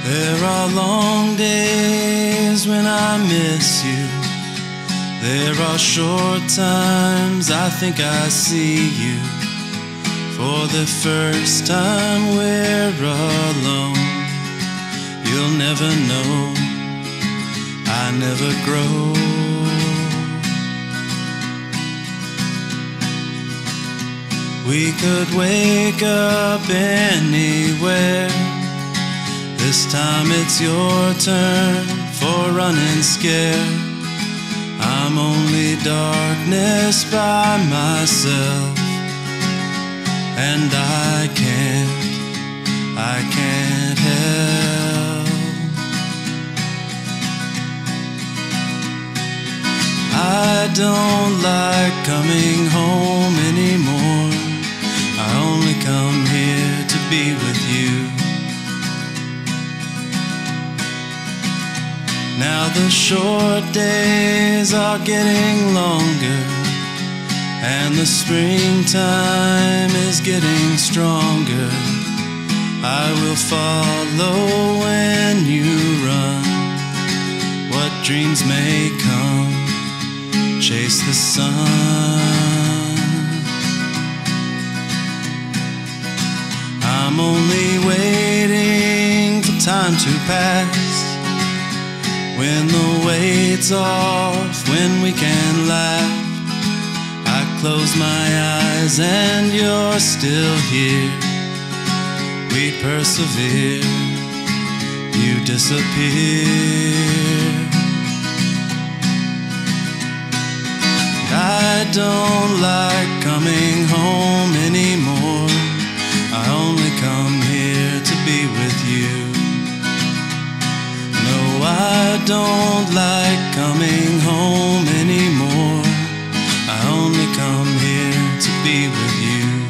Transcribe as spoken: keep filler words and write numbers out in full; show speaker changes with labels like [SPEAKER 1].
[SPEAKER 1] There are long days when I miss you. There are short times I think I see you. For the first time we're alone. You'll never know, I never grow. We could wake up anywhere. This time it's your turn for running scared. I'm only darkness by myself, and I can't, I can't help. I don't like coming home anymore. I only come here to be with you. Now the short days are getting longer, and the springtime is getting stronger. I will follow when you run. What dreams may come, chase the sun. I'm only waiting for time to pass, when the weight's off, when we can laugh. I close my eyes and you're still here. We persevere, you disappear. I don't like coming home anymore. I only come here to be with you. No, I don't like coming home anymore. I only come here to be with you.